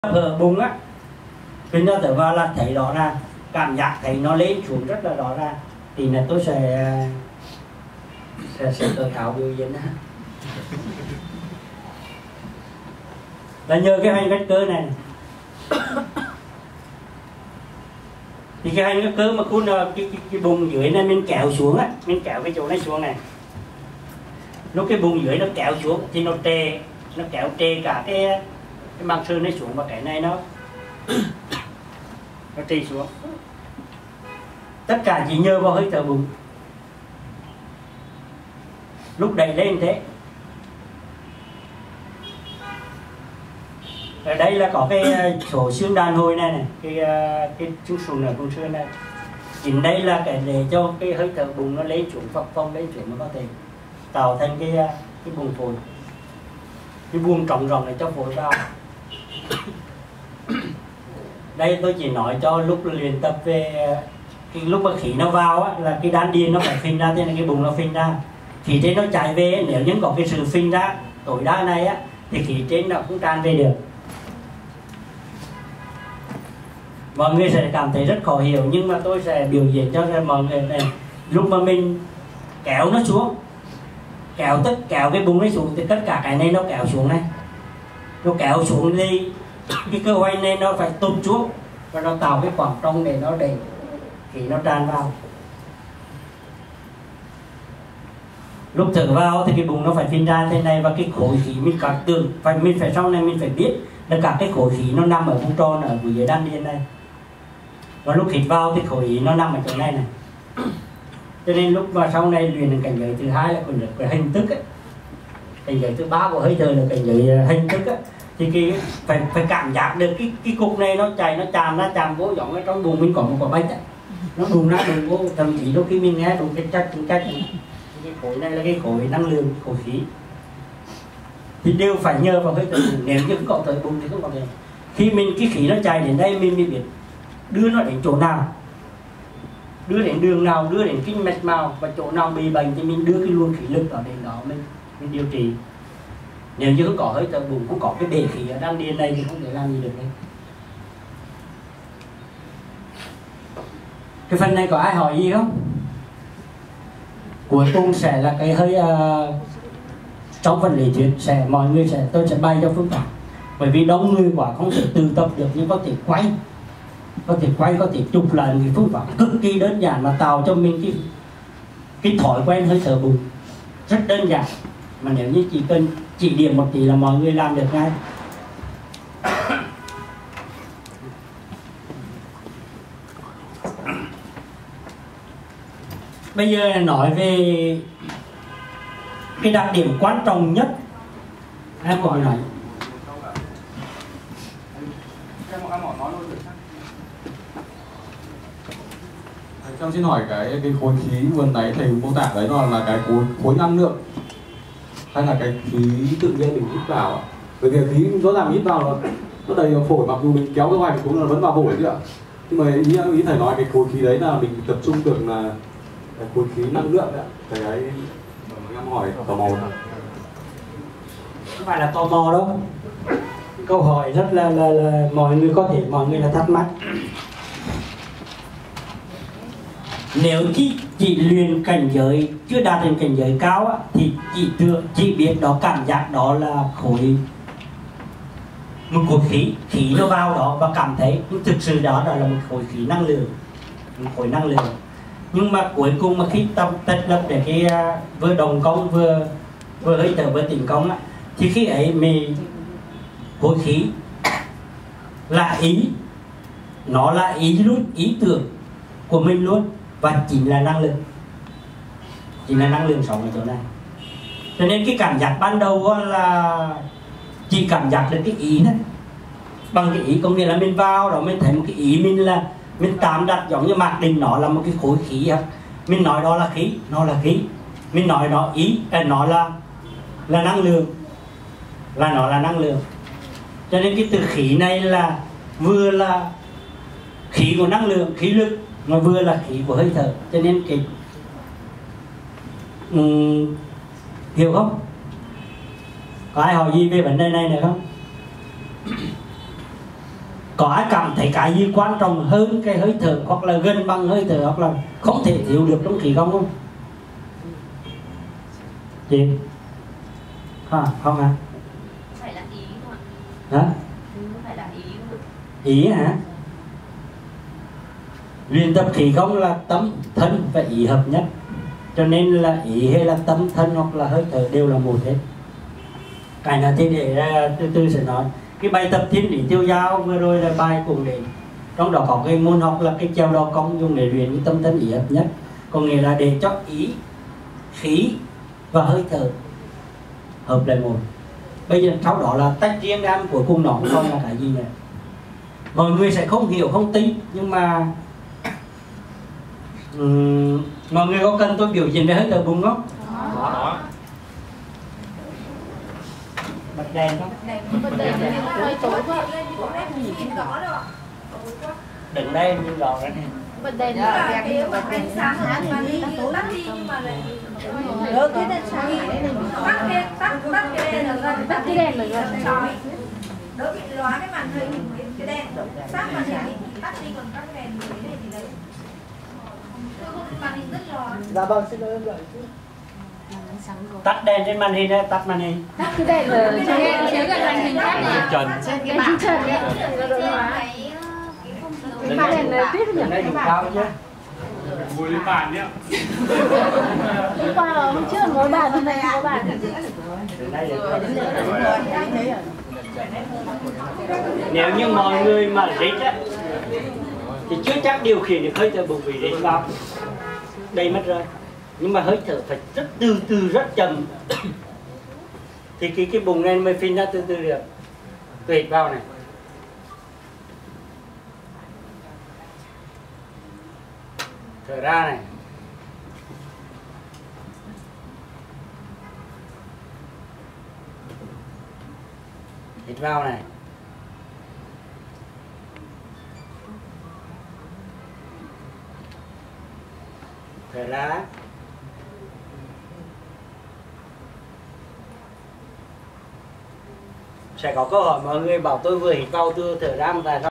ở bụng á, khi nó thở vào là thấy rõ ràng, cảm giác thấy nó lên xuống rất là rõ ràng. Thì là tôi sẽ tự thảo biểu diễn là nhờ cái hành cách cơ này. Thì cái hành cách cơ mà cuốn cái bụng dưới này mình kéo xuống á, mình kéo cái chỗ này xuống này, lúc cái bụng dưới nó kéo xuống thì nó trề, nó kéo trề cả cái màng xương này xuống, và cái này nó trì xuống. Tất cả chỉ nhờ vào hơi thở bụng. Lúc đẩy lên thế. Ở đây là có cái số xương đàn hồi này này, cái xương sụn ở vùng xương này. Chính đây là cái để cho cái hơi thở bụng nó lấy xuống, phập phồng lấy xuống, nó có thể tạo thành cái buồng phổi, cái buồng trống rỗng để cho phổi vào. Đây tôi chỉ nói cho lúc luyện tập về cái lúc mà khí nó vào á, là cái đan điền nó phải phình ra, thế là cái bụng nó phình ra. Khí trên nó chạy về, nếu như có cái sự phình ra tối đa này á, thì khí trên nó cũng tràn về được. Mọi người sẽ cảm thấy rất khó hiểu, nhưng mà tôi sẽ biểu diễn cho mọi người này. Lúc mà mình kéo nó xuống, kéo cái bụng nó xuống, thì tất cả cái này nó kéo xuống này, nó kéo xuống đi, cái cơ hoành này nó phải tụt xuống và nó tạo cái khoảng trống để nó đẩy khí nó tràn vào. Lúc thở vào thì cái bụng nó phải phình ra thế này, và cái khối khí mình cảm tưởng mình phải sau này mình phải biết là cả cái khối khí nó nằm ở vùng tròn ở dưới đan điền này, và lúc hít vào thì khối khí nó nằm ở chỗ này này. Cho nên lúc mà sau này luyện cảnh giới thứ hai là cái hình thức ấy. Cảnh giới thứ ba của hơi thở là cảnh giới hình thức ấy. Thì phải cảm giác được cái cục này nó chảy, nó chạm vô, giống như trong bụng mình có một quả bánh ấy. Nó đùng ra đùng vô, thậm chí đôi khi mình nghe đùng cái cách này. Cái khối này là cái khối năng lượng, khối khí, thì đều phải nhờ vào hơi thở bụng. Nếu như có thở bụng thì không có thể. Khi mình cái khí nó chạy đến đây, mình mới biết đưa nó đến chỗ nào, đưa đến đường nào, đưa đến kinh mạch nào, và chỗ nào bị bệnh thì mình đưa cái luồng khí lực ở đến đó mình điều trị. Nếu như không có hơi thở bụng, không có cái bể khí ở đan điền này thì không thể làm gì được đấy. Cái phần này có ai hỏi gì không? Cuối cùng sẽ là cái hơi trong phần lý thuyết mọi người tôi sẽ bày cho phương pháp. Bởi vì đông người quá không thể tự tập được, nhưng có thể quay, có thể chụp lại một phương pháp cực kỳ đơn giản mà tạo cho mình cái thói quen hơi thở bụng rất đơn giản. Mà nếu như chỉ cần chỉ điểm một tí là mọi người làm được ngay. Bây giờ nói về cái đặc điểm quan trọng nhất em gọi nói. Em xin hỏi cái khối khí vừa nãy thầy mô tả đấy là cái khối năng lượng hay là cái khí tự nhiên mình hít vào ạ? Bởi vì khí rõ ràng hít vào nó đầy vào phổi, mặc dù mình kéo cái hoành xuống là vẫn vào phổi chứ ạ. Nhưng mà ý thầy nói cái khối khí đấy là mình tập trung được là cái khối khí năng lượng đấy ạ. Thầy ấy em hỏi tò mò. Không phải là tò mò đâu. Câu hỏi rất là mọi người là thắc mắc. Nếu chỉ luyện cảnh giới chưa đạt đến cảnh giới cao á, thì chỉ biết đó, cảm giác đó là một khối khí nó vào đó và cảm thấy, nhưng thực sự đó là một khối khí năng lượng, một khối năng lượng. Nhưng mà cuối cùng mà khi tập tách lập để cái vừa đồng công vừa hơi thở vừa tĩnh công á, thì khi ấy mình khối khí là nó là ý tưởng của mình luôn, và chính là năng lượng sống ở chỗ này. Cho nên cái cảm giác ban đầu là chỉ cảm giác được cái ý này, bằng cái ý, có nghĩa là mình vào đó mình thấy một cái ý mình tạm đặt giống như mặc định nó là một cái khối khí á. Mình nói đó là khí, nó là khí. Mình nói nó nó là năng lượng, nó là năng lượng. Cho nên cái từ khí này là vừa là khí của năng lượng, khí lực, mà vừa là khí của hơi thở. Cho nên cái hiểu không? Có ai hỏi gì về vấn đề này nữa không? Có ai cảm thấy cái gì quan trọng hơn cái hơi thở, hoặc là gần bằng hơi thở, hoặc là không thể thiếu được trong khí công không? Chị? Không hả? Phải là ý thôi. Hả? Phải là ý thôi. Ý hả? Luyện tập khí công là tâm, thân và ý hợp nhất. Cho nên là ý hay là tâm, thân hoặc là hơi thở đều là một hết. Cái này thì để từ từ sẽ nói. Cái bài tập thiên lý tiêu dao vừa rồi là bài cùng để, trong đó có cái môn học là cái treo đo công dùng để luyện cái tâm thân ý hợp nhất, có nghĩa là để cho ý, khí và hơi thở hợp lại một. Bây giờ sau đó là tách riêng ra, cuối cùng nó không còn là cái gì nữa. Mọi người sẽ không hiểu, không tin, nhưng mà mọi người có cần tôi biểu diễn về hơi thở bụng không? Đó. Bật đèn không? Hơi tối quá. Đừng đây nhưng rõ ra nè. Bật đèn ánh sáng mà đi tắt đi nhưng mà lại đỡ cái đèn sáng tắt cái đèn là gần, tắt cái đèn là gần. đỡ bị lóa cái màn hình, cái đèn sáng màn hình tắt đi, còn các cái đèn thì đấy màn hình rất lóa. Dạ vâng, xin lỗi em đợi chút. Tắt đèn trên màn hình đây, tắt màn hình. Tắt cái đèn ở trên gần màn hình khác này. Trần. Trên cái bảng trần đấy. Cái đèn này tuyết nhỉ? Đây dùng cao chứ. Ngồi lên bàn nhé. Hôm qua là hôm trước ngồi bàn, hôm nay ngồi bàn. Nếu như mọi người mà rít á thì chưa chắc điều khiển được hơi thở bụng vì rít vào đây mất rồi. Nhưng mà hơi thở phải rất từ từ, rất chậm thì cái bụng này mới phình ra từ từ được. Tuyệt vào này, thở ra này, hít vào này, thở ra. Sẽ có câu hỏi mọi người bảo tôi vừa hít vào tôi thở ra mà tại sao